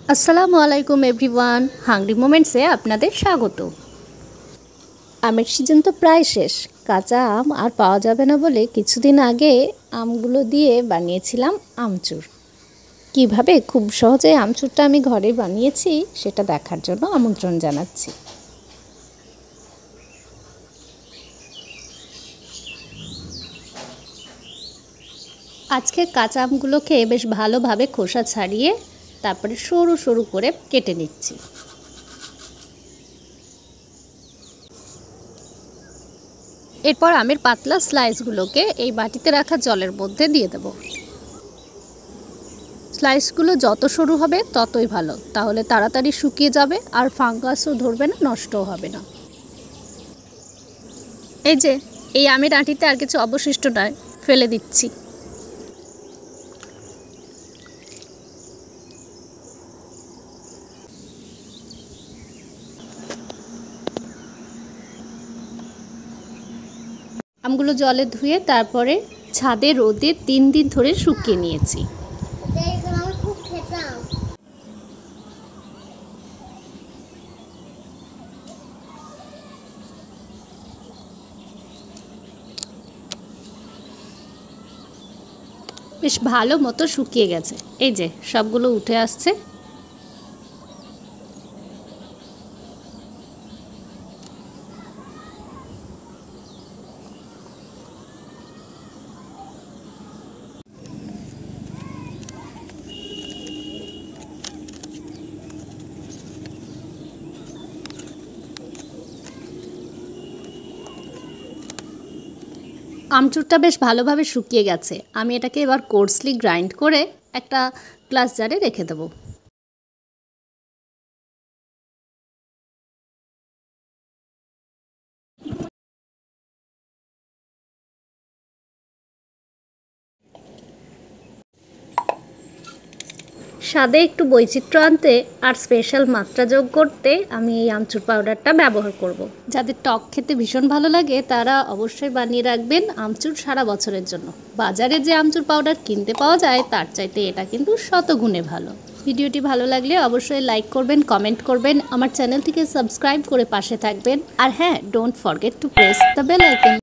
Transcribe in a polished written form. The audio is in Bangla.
আসসালামু আলাইকুম এভরিওয়ান, হাংরি মোমেন্টসে আপনাদের স্বাগত। আমের সিজন তো প্রায় শেষ, কাঁচা আম আর পাওয়া যাবে না বলে কিছুদিন আগে আমগুলো দিয়ে বানিয়েছিলাম আমচুর। কিভাবে খুব সহজে আমচুরটা আমি ঘরে বানিয়েছি সেটা দেখার জন্য আমন্ত্রণ জানাচ্ছি। আজকে কাঁচা আমগুলোকে বেশ ভালোভাবে খোসা ছাড়িয়ে তারপরে সরু সরু করে কেটে নিচ্ছি। এরপর আমের পাতলা স্লাইসগুলোকে এই বাটিতে রাখা জলের মধ্যে দিয়ে দেব। স্লাইসগুলো যত সরু হবে ততই ভালো, তাহলে তাড়াতাড়ি শুকিয়ে যাবে আর ফাঙ্গাসও ধরবে না, নষ্টও হবে না। এই যে এই আমের আঁটিতে আর কিছু অবশিষ্ট নয়, ফেলে দিচ্ছি। আমগুলো জলে ধুয়ে তারপরে ছাদে রোদে 3 দিন ধরে শুকিয়ে নিয়েছি। বেশ ভালো মতো শুকিয়ে গেছে, এই যে সবগুলো উঠে আসছে। আমচুরটা বেশ ভালোভাবে শুকিয়ে গেছে, আমি এটাকে এবার কোর্সলি গ্রাইন্ড করে একটা গ্লাস জারে রেখে দেবো। স্বাদে একটু বৈচিত্র্য আনতে আর স্পেশাল মাত্রা যোগ করতে আমি এই আমচুর পাউডারটা ব্যবহার করব। যাদের টক খেতে ভীষণ ভালো লাগে তারা অবশ্যই বানিয়ে রাখবেন আমচুর সারা বছরের জন্য। বাজারে যে আমচুর পাউডার কিনতে পাওয়া যায় তার চাইতে এটা কিন্তু শতগুণে ভালো। ভিডিওটি ভালো লাগলে অবশ্যই লাইক করবেন, কমেন্ট করবেন, আমার চ্যানেলটিকে সাবস্ক্রাইব করে পাশে থাকবেন। আর হ্যাঁ, don't forget to press the bell icon.